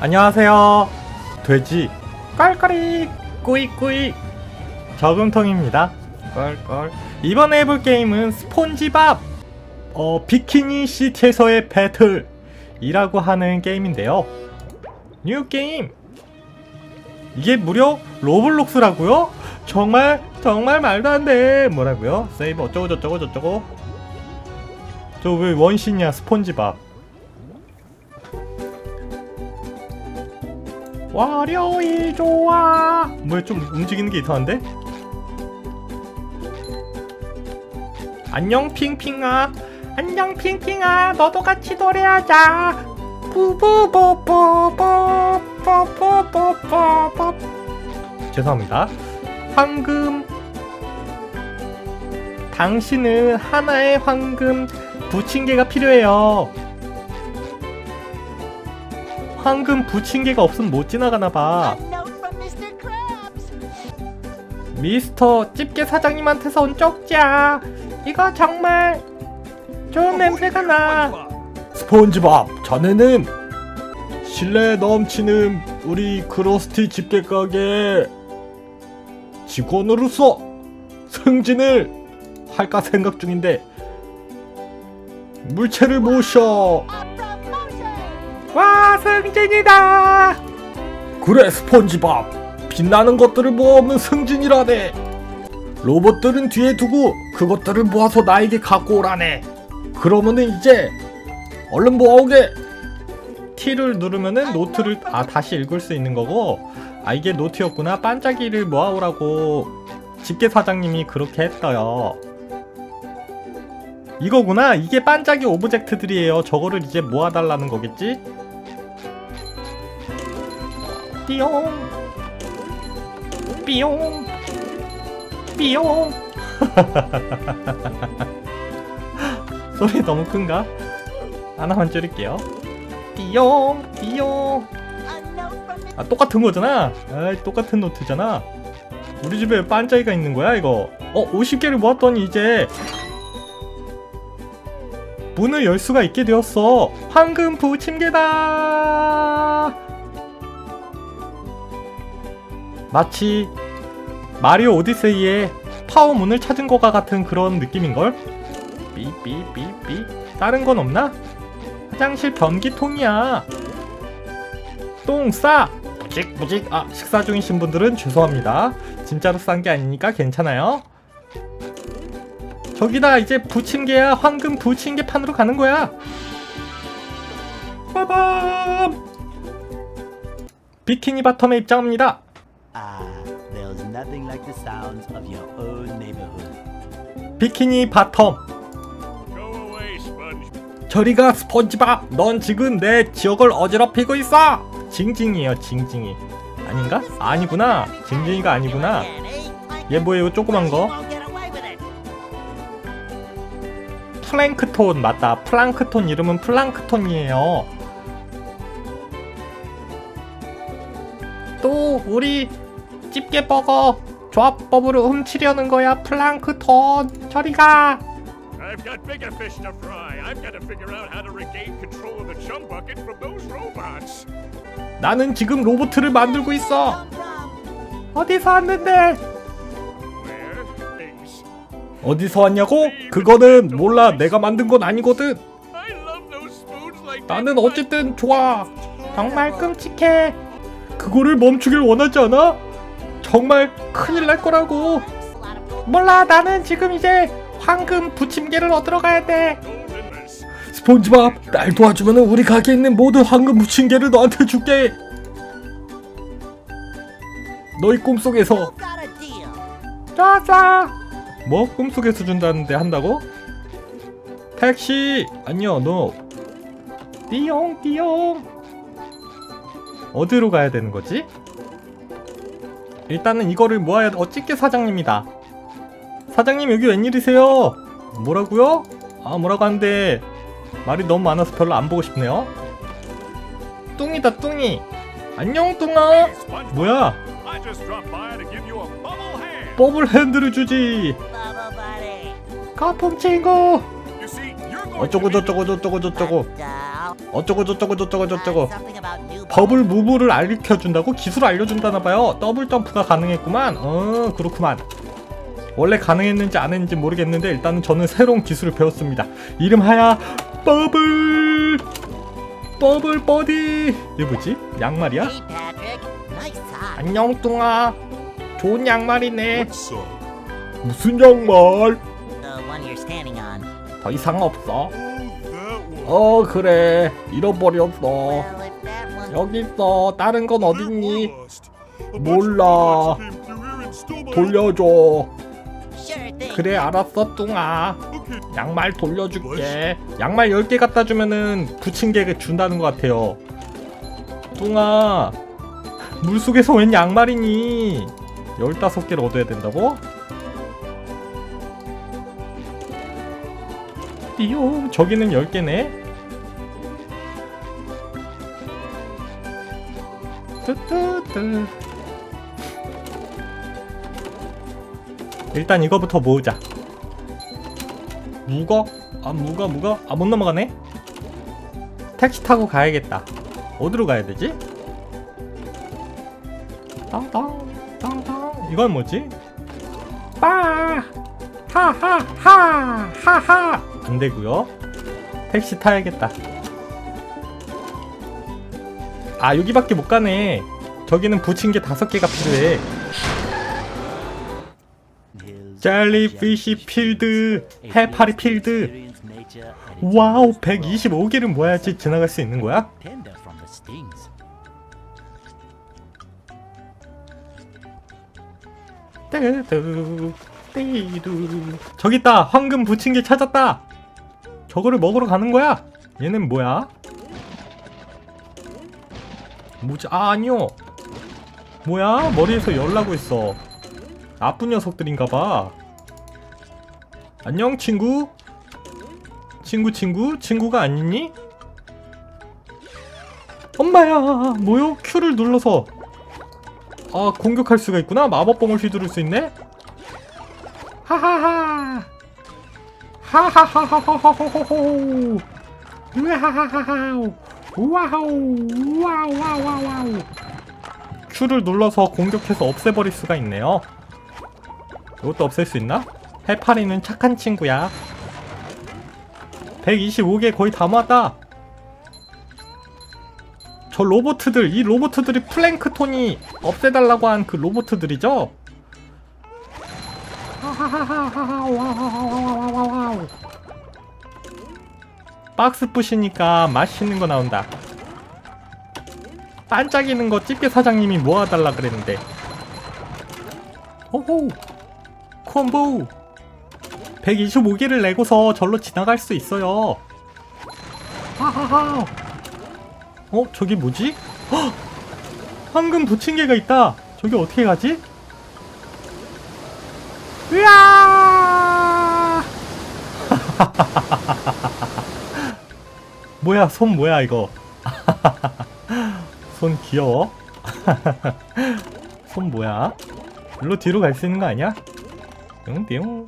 안녕하세요. 돼지 껄껄이 꾸이꾸이 저금통입니다. 껄껄. 이번에 해볼 게임은 스폰지밥 비키니 시티에서의 배틀이라고 하는 게임인데요. 뉴 게임. 이게 무려 로블록스라고요? 정말 말도 안 돼. 뭐라고요? 세이브 어쩌고 저쩌고 저쩌고. 저 왜 원신이야 스폰지밥. 월요일 좋아. 뭐야, 좀 움직이는 게 이상한데? 안녕 핑핑아. 안녕 핑핑아. 너도 같이 노래하자. 뿌뿌뿌뿌뿌뿌뿌뿌뿌뿌. 죄송합니다. 황금. 당신은 하나의 황금 부침개가 필요해요. 황금 부침개가 없으면 못 지나가나봐. 미스터 집게 사장님한테서 온 쪽지야. 이거 정말 좋은 냄새가 나. 스폰지밥, 자네는 신뢰 넘치는 우리 크러스티 집게 가게 직원으로서 승진을 할까 생각 중인데 물체를 모셔. 와, 승진이다. 그래 스폰지밥, 빛나는 것들을 모으면 승진이라네. 로봇들은 뒤에 두고 그것들을 모아서 나에게 갖고 오라네. 그러면은 이제 얼른 모아오게. T를 누르면은 노트를 다시 읽을 수 있는 거고. 이게 노트였구나. 반짝이를 모아오라고 집게 사장님이 그렇게 했어요. 이거구나. 이게 반짝이 오브젝트들이에요. 저거를 이제 모아달라는 거겠지? 띠용 삐용 삐용. 소리 너무 큰가? 하나만 줄일게요. 띠용 띠용. 똑같은 거잖아. 똑같은 노트잖아. 우리 집에 반짝이가 있는 거야 이거. 50개를 모았더니 이제 문을 열 수가 있게 되었어. 황금 부침개다. 마치 마리오 오디세이의 파워문을 찾은 것과 같은 그런 느낌인걸? 삐삐삐삐. 다른 건 없나? 화장실 변기통이야. 똥 싸. 뿌직뿌직. 식사 중이신 분들은 죄송합니다. 진짜로 싼 게 아니니까 괜찮아요. 저기다 이제 부침개야. 황금 부침개 판으로 가는 거야. 빠밤. 비키니 바텀에 입장합니다. 비키니 바텀. 저리가 스폰지밥. 넌 지금 내 지역을 어지럽히고 있어. 징징이에요 징징이. 아닌가? 아니구나. 징징이가 아니구나. 얘 뭐예요 조그만 거. 플랭크톤. 맞다. 플랑크톤 이름은 플랑크톤이에요. 또 우리 집게버거 조합법으로 훔치려는 거야. 플랑크톤 저리가. 나는 지금 로봇을 만들고 있어. 어디서 왔는데? 어디서 왔냐고? 그거는 몰라. 내가 만든 건 아니거든. 나는 어쨌든 좋아. 정말 끔찍해. 그거를 멈추길 원하지 않아? 정말 큰일 날 거라고. 몰라. 나는 지금 이제 황금 부침개를 얻으러 가야 돼. 스폰지밥, 날 도와주면 우리 가게에 있는 모든 황금 부침개를 너한테 줄게. 너희 꿈속에서. 좋았어. 뭐? 꿈속에서 준다는데 한다고? 택시! 아니요, 너. 띠용 띠용. 어디로 가야 되는 거지? 일단은 이거를 모아야. 집게 사장님이다. 사장님 여기 웬일이세요? 뭐라고요? 뭐라고 하는데 말이 너무 많아서 별로 안 보고 싶네요. 뚱이다 뚱이. 안녕 뚱아. 뭐야? 버블 핸드를 주지. 거품 친구. 어쩌고 저쩌고 저쩌고 저쩌고. 어쩌고 저쩌고 버블 무브를 알려준다고? 기술 알려준다나봐요. 더블 점프가 가능했구만. 그렇구만. 원래 가능했는지 안 했는지 모르겠는데 일단은 저는 새로운 기술을 배웠습니다. 이름하여 버블 버디. 이게 뭐지? 양말이야? 안녕 뚱아. 좋은 양말이네. 무슨 양말? 더 이상 없어. 그래, 잃어버렸어. 여기 있어. 다른 건 어딨니? 몰라. 돌려줘. 그래, 알았어 뚱아. 양말 돌려줄게. 양말 10개 갖다 주면은 부침개 준다는 것 같아요. 뚱아, 물속에서 웬 양말이니? 15개를 얻어야 된다고? 띠용, 저기는 10개네? 뜨뜨뜨. 일단 이거부터 모으자. 무거? 무거? 못 넘어가네? 택시 타고 가야겠다. 어디로 가야 되지? 땅땅. 이건 뭐지? 빠! 하하! 안 되고요. 택시 타야겠다. 여기밖에 못 가네. 저기는 부침개 5개가 필요해. 젤리피쉬 필드, 해파리 필드. 와우, 125개를 모아야지 지나갈 수 있는 거야? 저기 있다. 황금 부침개 찾았다. 저거를 먹으러 가는 거야. 얘는 뭐야? 뭐지? 아니요. 뭐야? 머리에서 열 나고 있어. 나쁜 녀석들인가봐. 안녕 친구? 친구가 아니니? 엄마야! 뭐요? Q를 눌러서 공격할 수가 있구나? 마법봉을 휘두를 수 있네? 하하하! 하하하하하하호호호! 으하하하하우! 우와우! Q를 눌러서 공격해서 없애버릴 수가 있네요. 이것도 없앨 수 있나? 해파리는 착한 친구야. 125개 거의 다 모았다. 저 로보트들, 이 로보트들이 플랭크톤이 없애달라고 한 그 로보트들이죠? 박스 부시니까 맛있는 거 나온다. 반짝이는 거 집게 사장님이 모아달라 그랬는데. 호호! 콤보! 125개를 내고서 절로 지나갈 수 있어요. 하하하! 저기 뭐지? 헉! 황금 부침개가 있다! 저기 어떻게 가지? 으아! 뭐야, 손 뭐야 이거? 손 귀여워? 손 뭐야? 일로 뒤로 갈 수 있는 거 아니야? 뿅뿅.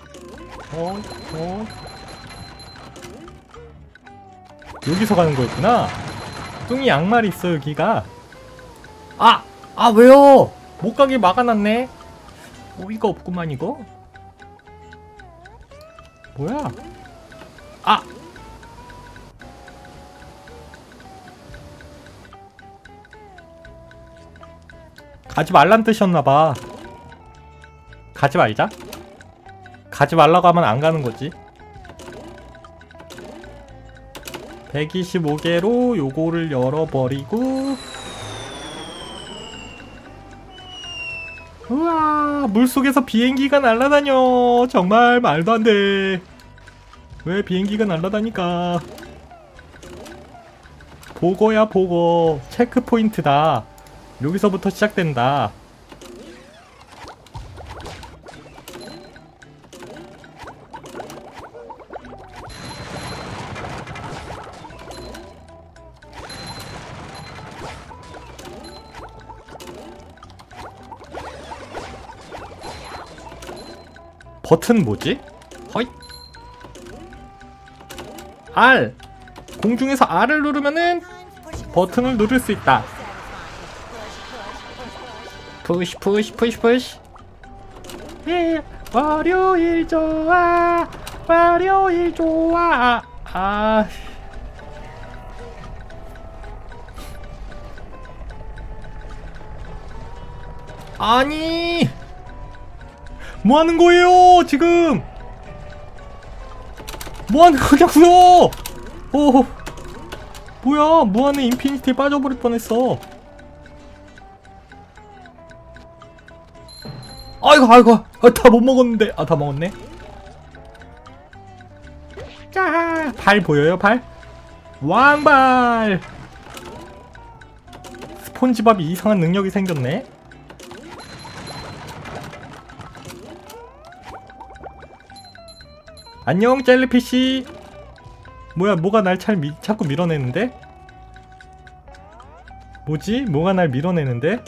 여기서 가는 거였구나. 뚱이 양말이 있어 여기가. 왜요? 못 가게 막아놨네. 어이가 없구만 이거. 뭐야? 가지 말란 뜻이었나봐. 가지 말자. 가지 말라고 하면 안 가는 거지. 125개로 요거를 열어버리고. 우와, 물속에서 비행기가 날아다녀. 정말 말도 안 돼. 왜 비행기가 날아다니까. 보고야 보고. 체크포인트다. 여기서부터 시작된다. 버튼 뭐지? 허잇! R! 공중에서 R을 누르면은 버튼을 누를 수 있다. 푸시 푸시 푸시 푸시. 예, 월요일 좋아, 월요일 좋아. 아, 아니, 뭐 하는 거예요 지금? 뭐 하는 거냐고요? 오, 뭐야? 뭐 하는 인피니티에 빠져버릴 뻔했어. 아이고, 다 못 먹었는데. 아, 다 먹었네. 자, 발 보여요, 발? 왕발. 스폰지밥이 이상한 능력이 생겼네. 안녕, 젤리피쉬. 뭐야, 뭐가 날 자꾸 밀어내는데? 뭐지? 뭐가 날 밀어내는데?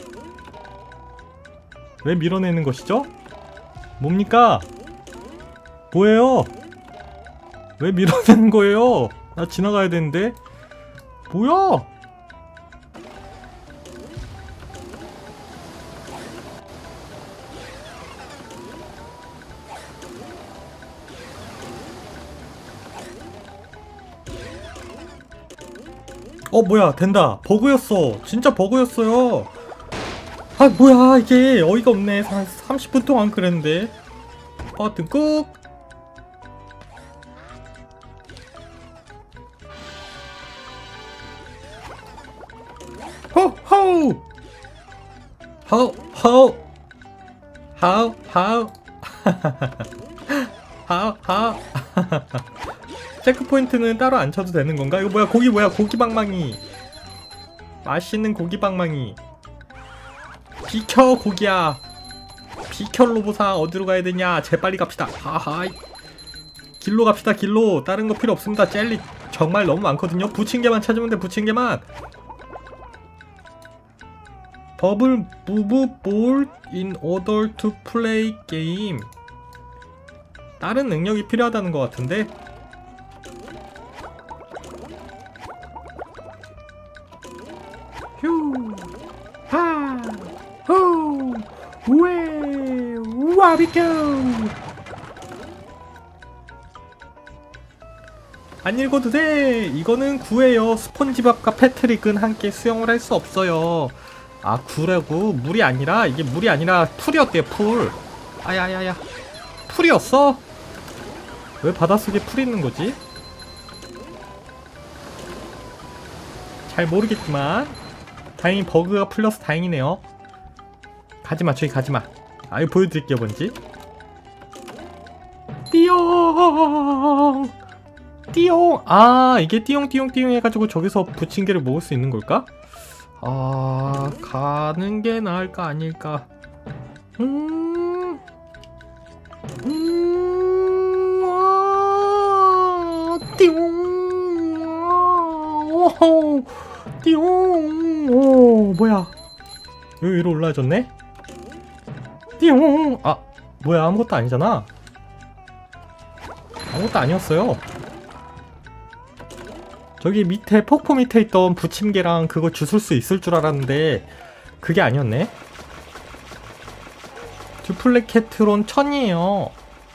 왜 밀어내는 것이죠? 뭡니까? 뭐예요? 왜 밀어내는 거예요? 나 지나가야 되는데? 뭐야? 뭐야, 된다. 버그였어. 진짜 버그였어요. 아, 뭐야, 이게 어이가 없네. 30분 동안 그랬는데. 버튼 꾹. 호호. 호호. 하우 하우. 체크포인트는 따로 안 쳐도 되는 건가? 이거 뭐야, 고기 뭐야, 고기방망이. 맛있는 고기방망이. 비켜, 고기야. 비켜, 로보사. 어디로 가야 되냐? 재빨리 갑시다. 하하이. 길로 갑시다, 길로. 다른 거 필요 없습니다. 젤리 정말 너무 많거든요. 부침개만 찾으면 돼, 부침개만. 버블 무브 볼 in order to play game. 다른 능력이 필요하다는 것 같은데. 휴, 하, 호, 왜, 와비큐. 안 읽어도 돼. 이거는 구예요. 스폰지밥과 패트릭은 함께 수영을 할 수 없어요. 아, 구라고? 물이 아니라? 이게 물이 아니라 풀이었대요, 풀. 아야야야, 풀이었어? 왜 바닷속에 풀이 있는 거지? 잘 모르겠지만 다행히 버그가 풀려서 다행이네요. 가지마, 저기 가지마. 아, 이거 보여드릴게요, 뭔지. 띠용 띠용. 아, 이게 띠용띠용띠용 해가지고 저기서 부침개를 먹을 수 있는 걸까? 아, 가는 게 나을까 아닐까? 띠용. 오호, 띠용. 오, 뭐야? 여기 위로 올라와줬네? 띠용. 아, 뭐야, 아무것도 아니잖아. 아무것도 아니었어요. 저기 밑에 폭포 밑에 있던 부침개랑 그거 주술 수 있을 줄 알았는데 그게 아니었네. 듀플레케트론 1000이에요.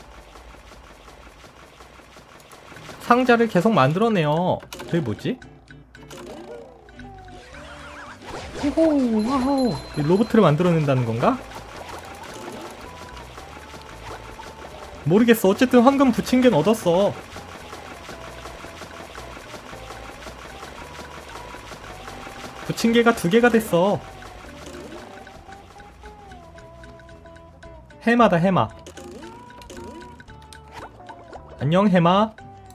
상자를 계속 만들어내요. 저기 뭐지? 호호, 와호. 로봇을 만들어낸다는 건가? 모르겠어. 어쨌든 황금 부침개는 얻었어. 부침개가 2개가 됐어. 해마다 해마. 안녕, 해마.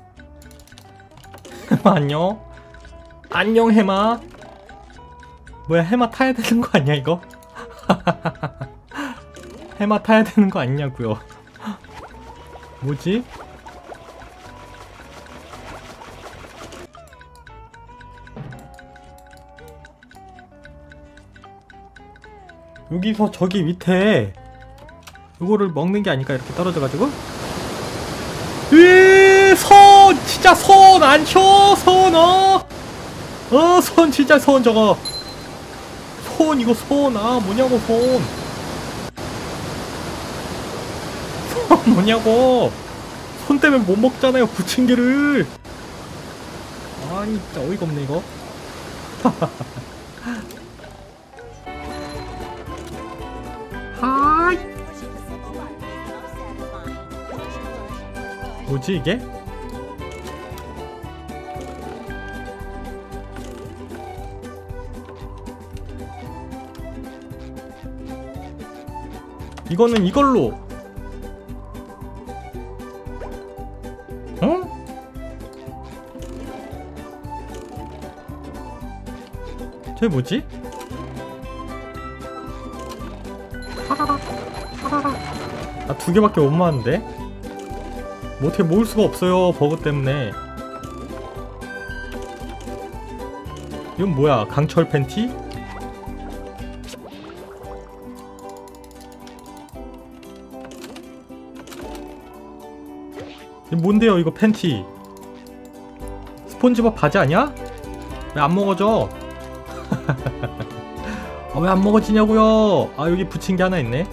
해마 안녕. 안녕, 해마. 뭐야, 해마 타야 되는 거 아니야 이거? 해마 타야 되는 거 아니냐고요. 뭐지? 여기서 저기 밑에 이거를 먹는 게 아닐까? 이렇게 떨어져가지고. 서 진짜 손 안 쳐! 손, 손 진짜 손 저거. 손, 이거 손, 뭐냐고, 손. 손 뭐냐고. 손 때문에 못 먹잖아요, 부침개를. 아니, 진짜 어이가 없네, 이거. 하이. 뭐지, 이게? 이거는 이걸로. 응? 쟤 뭐지? 나 2개밖에 못 모았는데? 뭐 어떻게 모을 수가 없어요, 버그 때문에. 이건 뭐야, 강철 팬티? 이거 뭔데요, 이거 팬티? 스폰지밥 바지 아니야? 왜 안 먹어져? 왜 안 먹어지냐고요? 여기 부침개 하나 있네.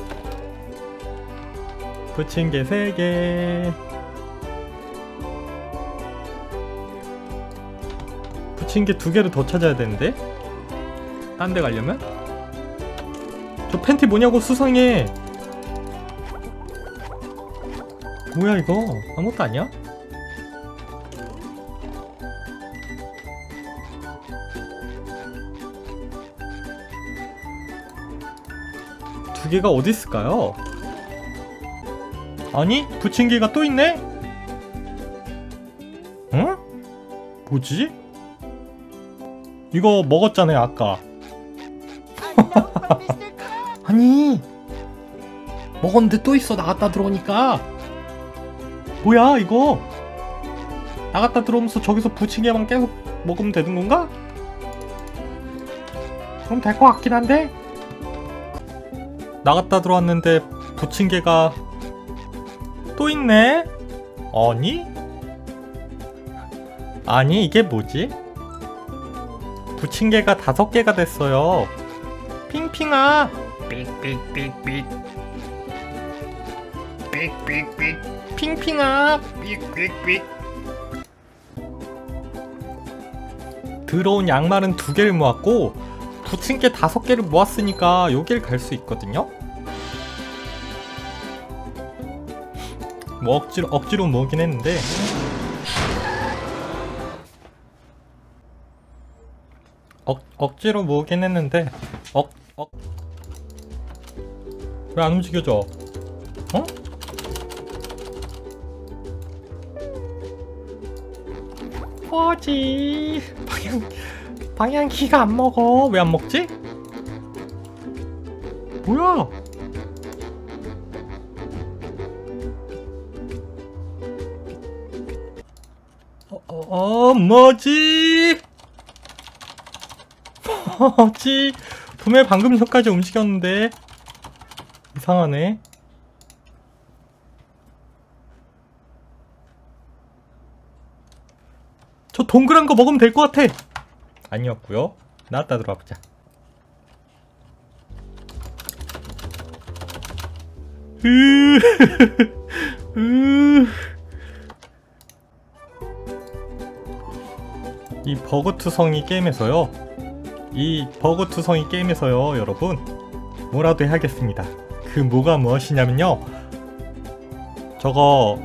부침개 3개. 부침개 2개를 더 찾아야 되는데? 딴 데 가려면? 저 팬티 뭐냐고, 수상해. 뭐야 이거? 아무것도 아니야? 두 개가 어디 있을까요? 아니? 부침개가 또 있네? 응? 뭐지? 이거 먹었잖아요, 아까. 아니, 먹었는데 또 있어, 나갔다 들어오니까. 뭐야 이거? 나갔다 들어오면서 저기서 부침개만 계속 먹으면 되는 건가? 그럼 될 것 같긴 한데? 나갔다 들어왔는데 부침개가 또 있네? 아니 이게 뭐지? 부침개가 5개가 됐어요. 핑핑아! 삑삑삑삑 삑삑삑 핑핑아! 삑삑삑. 들어온 양말은 2개를 모았고 부침개 5개를 모았으니까 여길 갈 수 있거든요? 뭐 억지로 모으긴 했는데 억지로 모으긴 했는데 왜 안 움직여져? 어? 뭐지? 방향키가 안 먹어. 왜 안 먹지? 뭐야? 뭐지? 뭐지? 분명히 방금 전까지 움직였는데 이상하네. 저 동그란 거 먹으면 될 것 같아. 아니었고요. 나왔다 들어와 보자. 이 버그투성이 게임에서요. 여러분 뭐라도 해야겠습니다. 그 뭐가 무엇이냐면요. 저거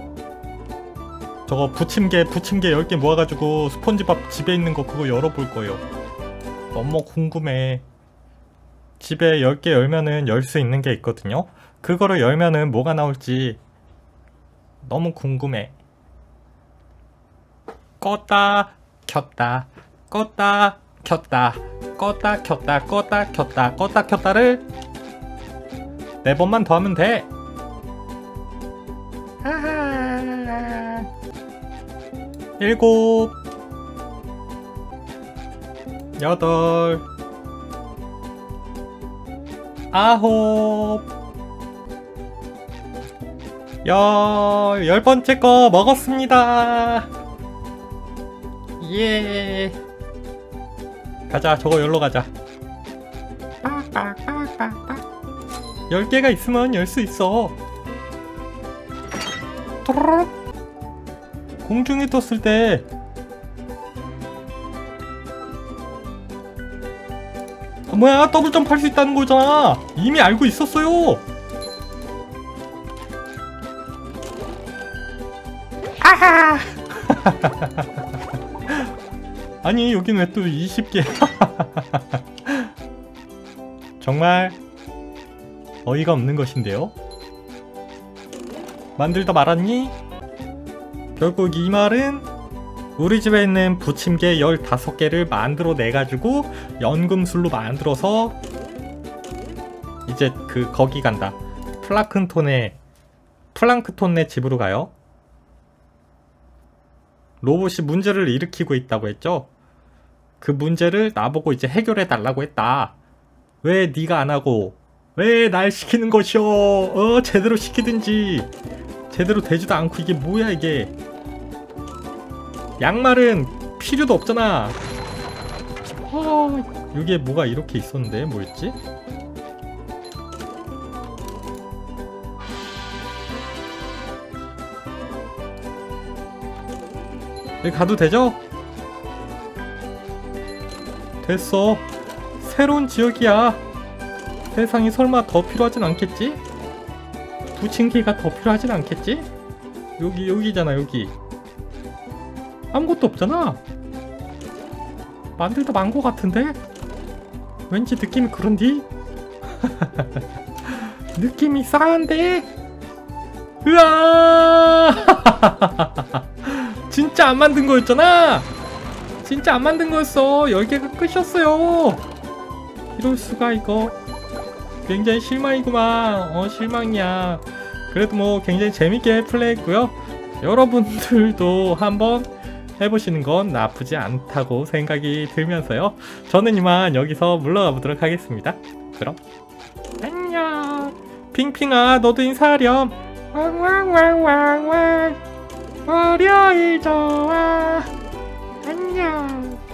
부침개 10개 모아가지고 스폰지밥 집에 있는 거 그거 열어볼 거예요. 너무 궁금해. 집에 10개 열면은 열 수 있는 게 있거든요. 그거를 열면은 뭐가 나올지 너무 궁금해. 껐다 켰다 껐다 켰다 껐다 켰다 껐다 켰다 껐다 켰다를 4번만 더 하면 돼. 하하. 7 8 9 10번째 거 먹었습니다. 예. 가자. 저거 열러 가자. 10개가 있으면 열 수 있어. 또르륵. 공중에 떴을 때 뭐야, 더블 점프 할 수 있다는 거잖아. 이미 알고 있었어요. 아하. 아니, 여긴 왜 또 20개. 정말 어이가 없는 것인데요. 만들다 말았니? 결국 이 말은 우리 집에 있는 부침개 15개를 만들어 내가지고 연금술로 만들어서 이제 거기 간다. 플랑크톤네 집으로 가요. 로봇이 문제를 일으키고 있다고 했죠. 그 문제를 나보고 이제 해결해 달라고 했다. 왜 네가 안 하고 왜 날 시키는 것이오? 제대로 시키든지. 제대로 되지도 않고 이게 뭐야 이게. 양말은 필요도 없잖아. 여기에 뭐가 이렇게 있었는데 뭐였지? 여기 가도 되죠? 됐어. 새로운 지역이야. 세상이 설마 더 필요하진 않겠지? 부침개가 더 필요하진 않겠지? 여기잖아. 여기 아무것도 없잖아. 만들다 만 거 같은데? 왠지 느낌이 그런디? 느낌이 싸한데? 으아! 진짜 안 만든 거였잖아? 진짜 안 만든 거였어. 10개가 끝이었어요. 이럴 수가. 이거 굉장히 실망이구만. 실망이야. 그래도 뭐 굉장히 재밌게 플레이했고요. 여러분들도 한번 해보시는 건 나쁘지 않다고 생각이 들면서요. 저는 이만 여기서 물러가 보도록 하겠습니다. 그럼 안녕. 핑핑아, 너도 인사하렴. 왕왕왕왕왕. 월요일 좋아. 안녕.